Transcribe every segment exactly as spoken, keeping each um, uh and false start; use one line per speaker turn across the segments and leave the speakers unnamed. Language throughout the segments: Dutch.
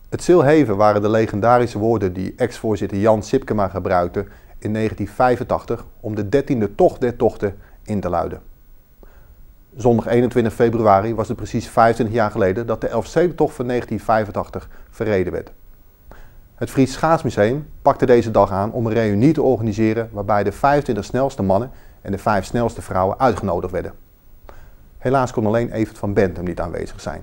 Het Zilheven waren de legendarische woorden die ex-voorzitter Jan Sipkema gebruikte in negentien vijfentachtig om de dertiende tocht der tochten in te luiden. Zondag eenentwintig februari was het precies vijfentwintig jaar geleden dat de Elfstedentocht van negentien vijfentachtig verreden werd. Het Fries Schaatsmuseum pakte deze dag aan om een reunie te organiseren waarbij de vijfentwintig snelste mannen en de vijf snelste vrouwen uitgenodigd werden. Helaas kon alleen Evert van Bentum niet aanwezig zijn.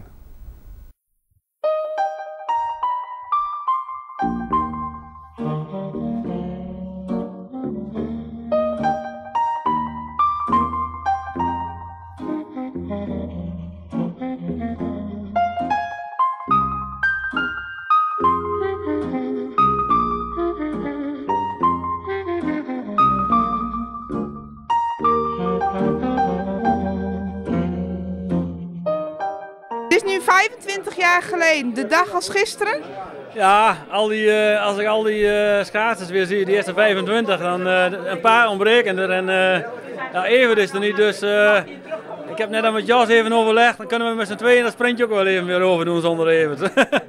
Het is nu vijfentwintig jaar geleden, de dag als gisteren.
Ja, al die, uh, als ik al die uh, schaatsers weer zie, die eerste vijfentwintig, dan uh, een paar ontbreken er. En uh, ja, Evert is er niet, dus uh, ik heb net al met Jos even overlegd. Dan kunnen we met z'n tweeën dat sprintje ook wel even weer overdoen zonder Evert.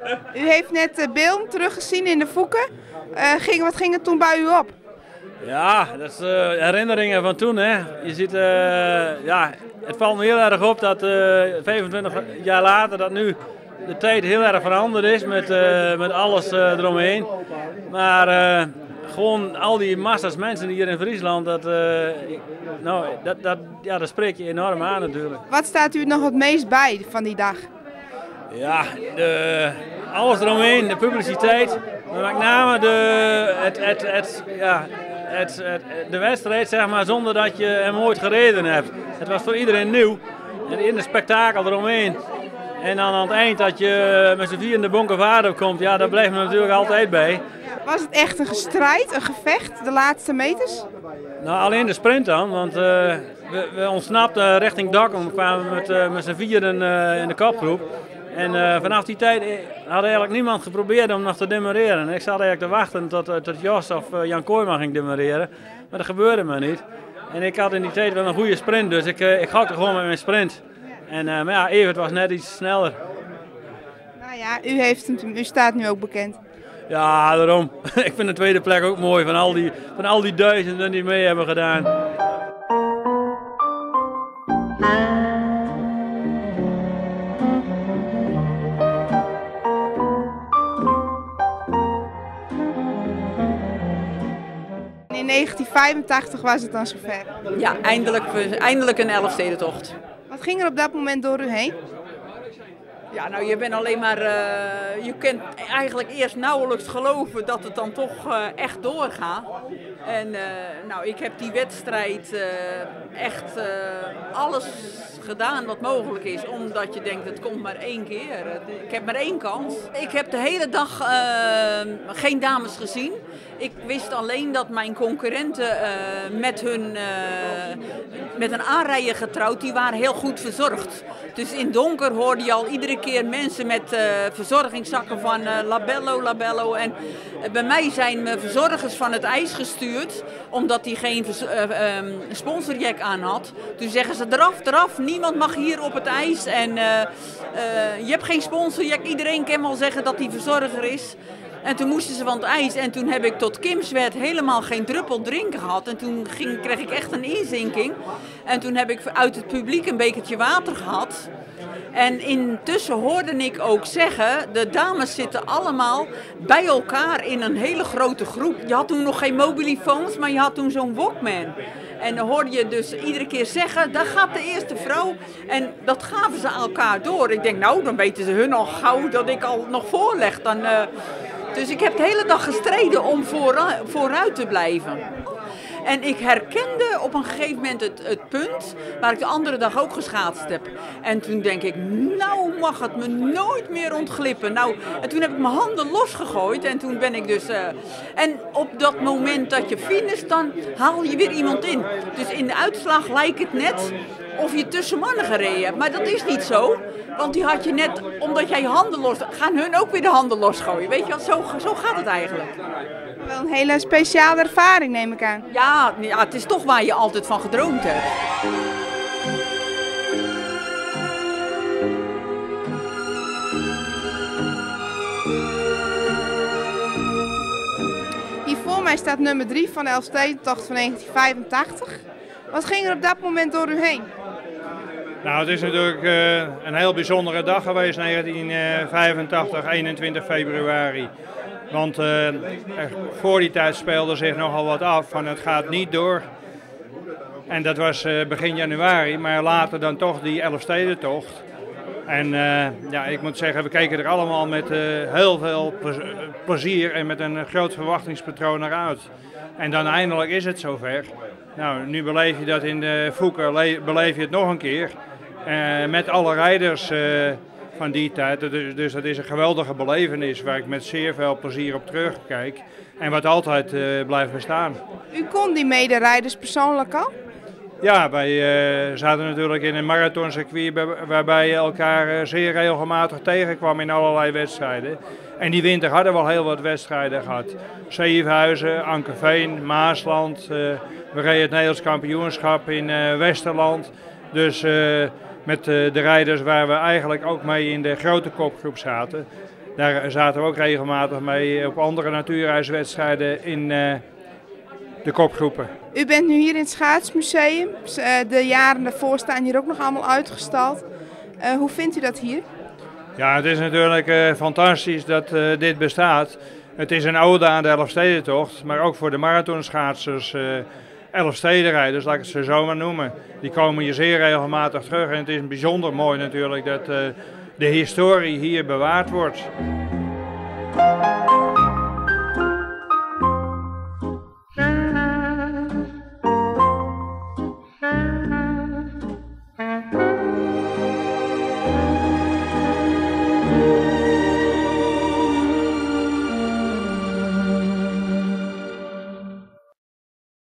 U heeft net uh, beelden teruggezien in de Voeken. Uh, ging, wat ging er toen bij u op?
Ja, dat is uh, herinneringen van toen. Hè. Je ziet, uh, ja, het valt me heel erg op dat uh, vijfentwintig jaar later dat nu de tijd heel erg veranderd is met, uh, met alles uh, eromheen. Maar uh, gewoon al die massa's mensen hier in Friesland, dat, uh, ik, nou, dat, dat, ja, dat spreekt je enorm aan natuurlijk.
Wat staat u nog het meest bij van die dag?
Ja, de, alles eromheen, de publiciteit, maar met name de, het, het, het, ja, het, het, de wedstrijd zeg maar, zonder dat je hem ooit gereden hebt. Het was voor iedereen nieuw, en in de spektakel eromheen. En dan aan het eind dat je met z'n vier in de Bonkevaarder komt, ja, daar blijft me natuurlijk altijd bij.
Was het echt een strijd, een gevecht, de laatste meters?
Nou, alleen de sprint dan, want uh, we, we ontsnapten richting Dokkum, we kwamen met, uh, met z'n vieren uh, in de kopgroep. En uh, vanaf die tijd had eigenlijk niemand geprobeerd om nog te demareren. Ik zat eigenlijk te wachten tot, uh, tot Jos of uh, Jan Kooijman ging demareren, maar dat gebeurde maar niet. En ik had in die tijd wel een goede sprint, dus ik, uh, ik gokte gewoon met mijn sprint. En, uh, maar ja, Evert was net iets sneller.
Nou ja, u, heeft hem, u staat nu ook bekend.
Ja, daarom. Ik vind de tweede plek ook mooi van al die, van al die duizenden die mee hebben gedaan.
In negentien vijfentachtig was het dan zover.
Ja, eindelijk, eindelijk een Elfstedentocht.
Wat ging er op dat moment door u heen?
Ja, nou je bent alleen maar, uh, je kunt eigenlijk eerst nauwelijks geloven dat het dan toch uh, echt doorgaat. En uh, nou, ik heb die wedstrijd uh, echt uh, alles gedaan wat mogelijk is, omdat je denkt het komt maar één keer. Ik heb maar één kans. Ik heb de hele dag uh, geen dames gezien. Ik wist alleen dat mijn concurrenten uh, met, hun, uh, met een aanrijder getrouwd, die waren heel goed verzorgd. Dus in donker hoorde je al iedere keer mensen met uh, verzorgingszakken van uh, Labello, Labello. En uh, bij mij zijn mijn verzorgers van het ijs gestuurd, omdat hij geen uh, um, sponsorjack aan had. Toen zeggen ze eraf, eraf, niemand mag hier op het ijs. En uh, uh, je hebt geen sponsorjack, iedereen kan wel zeggen dat hij verzorger is. En toen moesten ze van het ijs en toen heb ik tot Kimswerd helemaal geen druppel drinken gehad. En toen ging, kreeg ik echt een inzinking. En toen heb ik uit het publiek een bekertje water gehad. En intussen hoorde ik ook zeggen, de dames zitten allemaal bij elkaar in een hele grote groep. Je had toen nog geen mobielefoons, maar je had toen zo'n Walkman. En dan hoorde je dus iedere keer zeggen, daar gaat de eerste vrouw. En dat gaven ze elkaar door. Ik denk, nou, dan weten ze hun al gauw dat ik al nog voorleg. Dan, uh... Dus ik heb de hele dag gestreden om vooruit, vooruit te blijven. En ik herkende op een gegeven moment het, het punt waar ik de andere dag ook geschaatst heb. En toen denk ik, nou mag het me nooit meer ontglippen. Nou, en toen heb ik mijn handen losgegooid en toen ben ik dus... Uh, en op dat moment dat je finisht, dan haal je weer iemand in. Dus in de uitslag lijkt het net of je tussen mannen gereden hebt. Maar dat is niet zo. Want die had je net, omdat jij je handen los... gaan hun ook weer de handen losgooien. Weet je wat, zo, zo gaat het eigenlijk.
Wel een hele speciale ervaring, neem ik aan.
Ja, ja, het is toch waar je altijd van gedroomd hebt.
mij staat nummer drie van de Elfstedentocht van negentien vijfentachtig. Wat ging er op dat moment door u heen?
Nou, het is natuurlijk uh, een heel bijzondere dag geweest, negentien vijfentachtig, eenentwintig februari. Want uh, voor die tijd speelde zich nogal wat af van het gaat niet door. En dat was uh, begin januari, maar later dan toch die Elfstedentocht. En uh, ja, ik moet zeggen, we keken er allemaal met uh, heel veel plezier en met een groot verwachtingspatroon naar uit. En dan eindelijk is het zover. Nou, nu beleef je dat in de Fouke, beleef je het nog een keer. Uh, met alle rijders uh, van die tijd. Dus, dus dat is een geweldige belevenis waar ik met zeer veel plezier op terugkijk. En wat altijd uh, blijft bestaan.
U kon die mederijders persoonlijk al?
Ja, wij uh, zaten natuurlijk in een marathоncircuit waarbij je elkaar uh, zeer regelmatig tegenkwam in allerlei wedstrijden. En die winter hadden we al heel wat wedstrijden gehad. Zevenhuizen, Ankerveen, Maasland. Uh, we reden het Nederlands kampioenschap in uh, Westerland. Dus uh, met uh, de rijders waar we eigenlijk ook mee in de grote kopgroep zaten. Daar zaten we ook regelmatig mee op andere natuurreiswedstrijden in uh, de kopgroepen.
U bent nu hier in het Schaatsmuseum. De jaren daarvoor staan hier ook nog allemaal uitgestald. Uh, hoe vindt u dat hier?
Ja, het is natuurlijk uh, fantastisch dat uh, dit bestaat. Het is een ode aan de Elfstedentocht, maar ook voor de marathonschaatsers, uh, Elfstedenrijders, laat ik het ze zo maar noemen. Die komen hier zeer regelmatig terug en het is bijzonder mooi natuurlijk dat uh, de historie hier bewaard wordt.